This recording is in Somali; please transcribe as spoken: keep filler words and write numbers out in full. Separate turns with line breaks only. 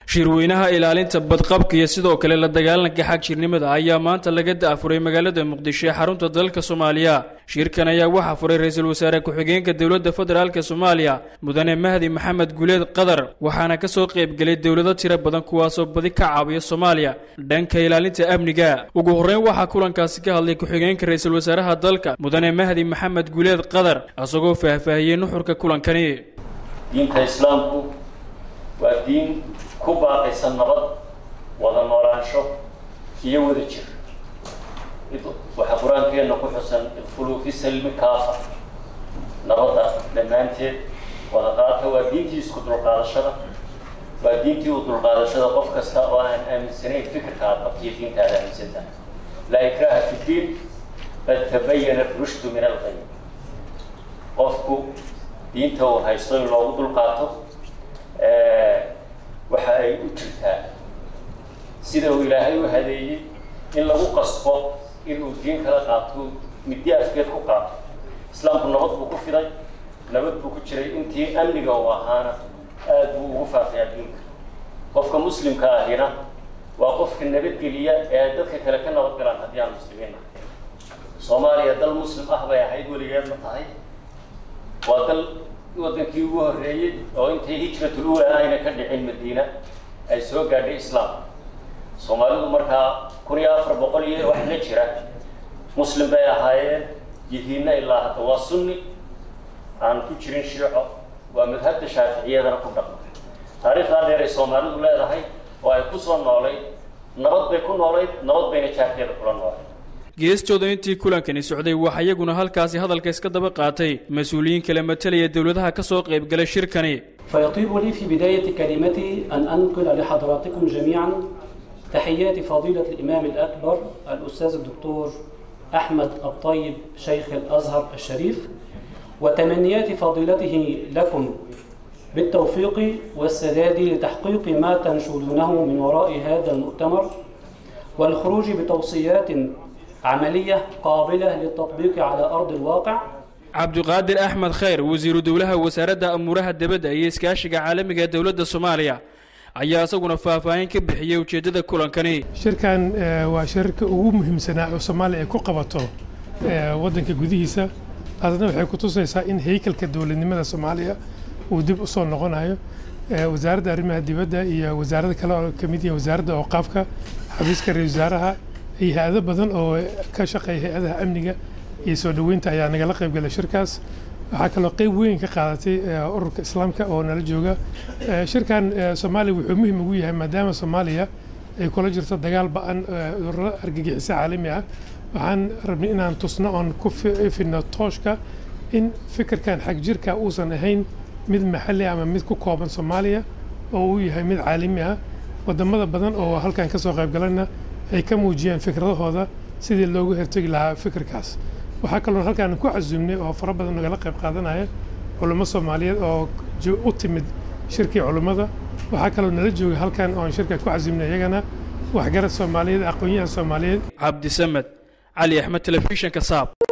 shirweynaha ilaalinta badqabka iyo sidoo kale la dagaalanka xaq jirnimada ayaa maanta laga daafuray magaalada Muqdisho ee xarunta dalka Soomaaliya. Shirkan ayaa waxa furay ra'iisul wasaare ku-xigeenka dawladda federaalka Soomaaliya Mudane Mahdi Maxamed Guleed Qadar, waxaana ka soo qayb galay dawlado tiro badan kuwaas oo badi ka caawiya Soomaaliya dhanka ilaalinta amniga. Ugu horeyn waxa kulankaasi ka hadlay ku-xigeenka ra'iisul wasaaraha dalka Mudane Mahdi Maxamed Guleed Qadar asagoo faahfaahiyay nuxurka kulankani.
diinta islaamku waa diin ku baaqaysan nabad, wada noolaansho iyo wada jir. waxa quraankeena ku xusan idkhulu fi salmi kaafa, nabadda dhammaanteed wada qaata. waa diintii isku dulqaadashada, waa diintii u dulqaadashada qof kasta oo aan aaminsanayn fikirka aad qabtiyo diinta aad aaminsantahay. laa ikraaha fi diin qad tabayyana rushdu min alghayy. qofku diinta uu haysto in loogu dulqaato waxa ay u jirtaa sida uu ilaahay u hadeeyey in lagu qasbo inuu diin kala qaato midi afkeed ku qaato. islaamku nabad buu ku fiday, nabad buu ku jiray intii amniga uu ahaana aad buu ugu faafay diinka. qofka muslimka ahina waa qofka nabadgeliya ee dadka kale ka nabad galaan haddii aan muslimiin nahay. Soomaaliya dal muslim ah bay ahayd weligeed ma tahay. waa dal wadankii ugu horeeyay oo intay hijratul uula ayna ka dhicin Madiina ay soo gaadhay islaam. Soomaalidu markaa kun iyo afar boqol iyo wax la jira muslim bay ahaayeen, yihiinna ilaa hadda waa sunni aan ku jirin shiico, waa madhabta shaaficiyadana ku dhaqma. taariikhda dheer ee Soomaalidu leedahay oo ay ku soo noolay nabad bay ku noolayd, nabad bayna jaarkeeda kula noolayd.
geestooda intii kulankani socday waxa iyaguna halkaasi hadalka iska daba qaatay mas'uuliyiin kala matalaya dawladaha ka soo qayb galay shirkani.
فيطيب لي في بداية كلمتي أن أنقل لحضراتكم جميعا تحيات فضيلة الإمام الأكبر الأستاذ الدكتور أحمد الطيب شيخ الأزهر الشريف، وتمنيات فضيلته لكم بالتوفيق والسداد لتحقيق ما تنشدونه من وراء هذا المؤتمر والخروج بتوصيات عملية قابلة للتطبيق على أرض الواقع.
عبد القادر أحمد خير وزير دولها وزارة أمورها الدبدة يسكاشق عالمي دولة الصومالية ayaa asaguna faahfaahin ka bixiyay ujeedada kulankani.
shirkan waa shirka ugu muhiimsan oo Soomaaliya ku qabato wadanka gudihiisa. taasna waxay ku tusaysaa in haykalka dawladnimada Soomaaliya uu dib u soo noqonayo. wasaaradda arrimaha dibadda iyo wasaaradda kale oo kamid ah wasaaradda awqaafka, xafiiska ra'iisul wasaaraha iyo hay'ado badan oo ka shaqeeya hay'adaha amniga iyo soo dhaweynta ayaa nagala qayb galay shirkaas. waxaa kaloo qayb weyn ka qaadatay ururka islaamka oo nala jooga. shirkan Soomaaliya wuxuu muhiim ugu yahay maadaama Soomaaliya ay kula jirto dagaal ba'an ururada argagixisada caalami ah. waxaan rabnay inaan tusno oon ku fidno tooshka in fikirkan xag jirka uusan ahayn mid maxalli ama mid ku kooban Soomaaliya oo uu yahay mid caalami ah. wadamada badan oo halkan ka soo qayb galayna ay ka muujiyaan fikradahooda sidii loogu hortagi lahaa fikirkaas. waxaa kaloo halkaan ku casuumnay oo fara badan nagala qayb qaadanaya culummo Soomaaliyeed oo u timid shirkii culummada. waxaa kaloo nala jooga halkaan oo shirka ku casuumnay iyagana waxgarad Soomaaliyeed, aqoonyahan Soomaaliyeed.
Cabdi Samed, Ali Axmed, Telefishinka Saab.